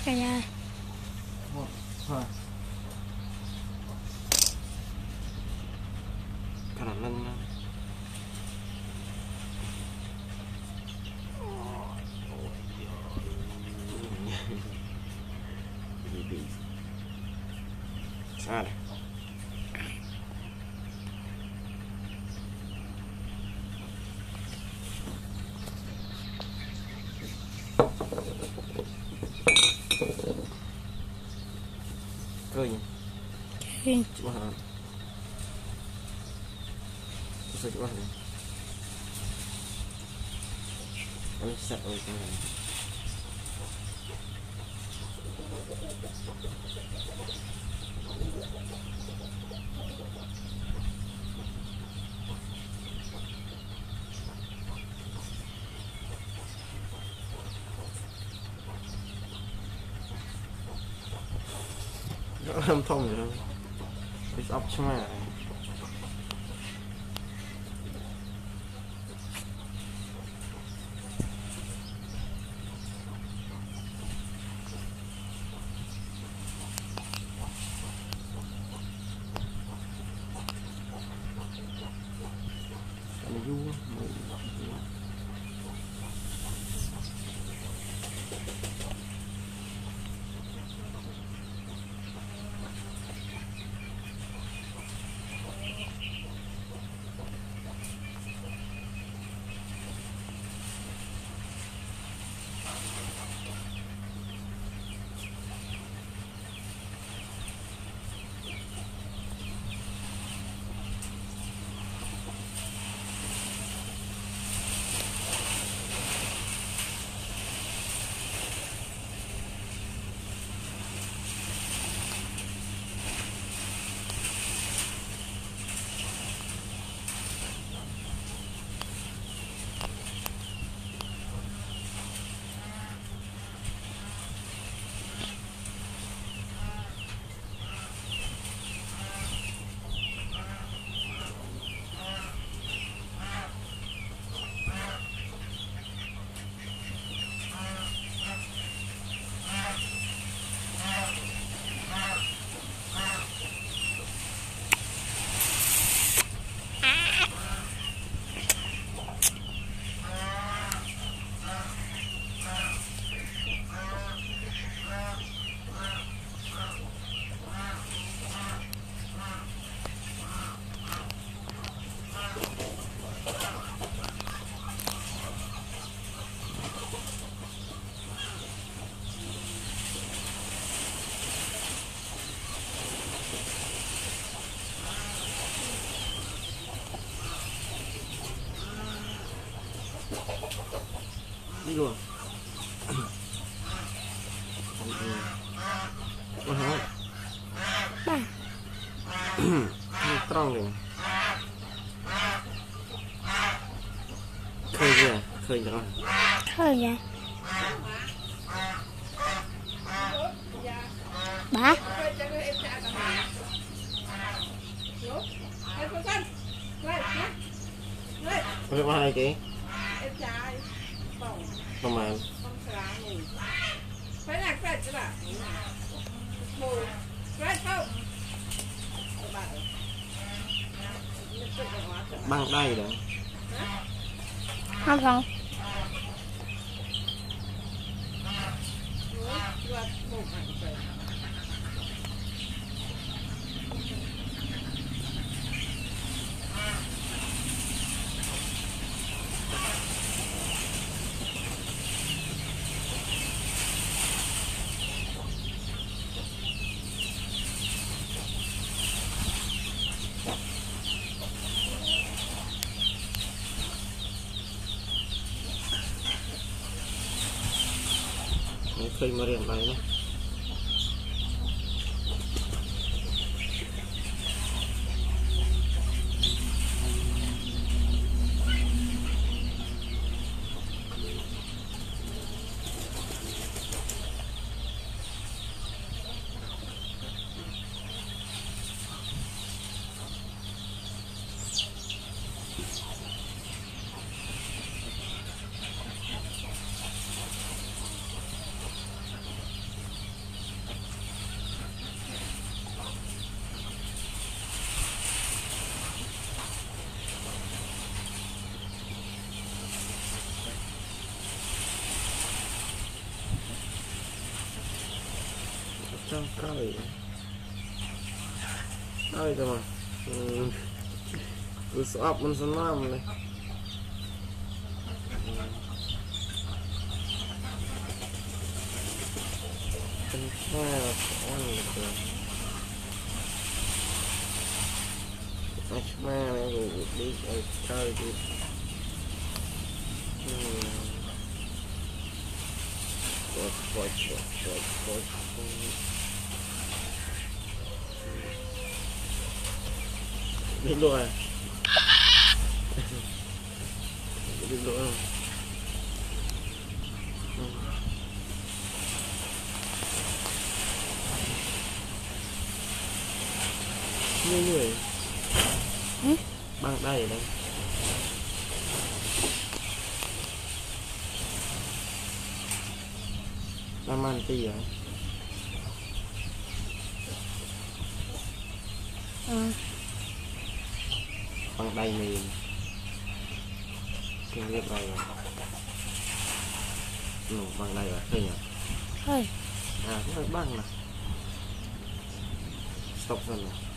Cái nhà khả năng xa này khơi nhỉ khơi chụp hả chụp hả ôi sợ ơi cái này không thông gì đâu it's up to my đi luôn ba tròn này khơi chưa khơi rồi khơi vậy ba có ba hai cái không mà băng đây rồi không không khơi mà riêng này nó trong cởi ơi cơ mà cứ sọp mình sẽ làm này chân hoa có ăn được rồi ma này rồi đi chơi đi Coi đi luôn à đi luôn không như vậy bằng đây đây làm ăn tí à bằng đây mình kinh nghiệm đây rồi bằng đây rồi thấy nhỉ thôi à cái bằng này stop rồi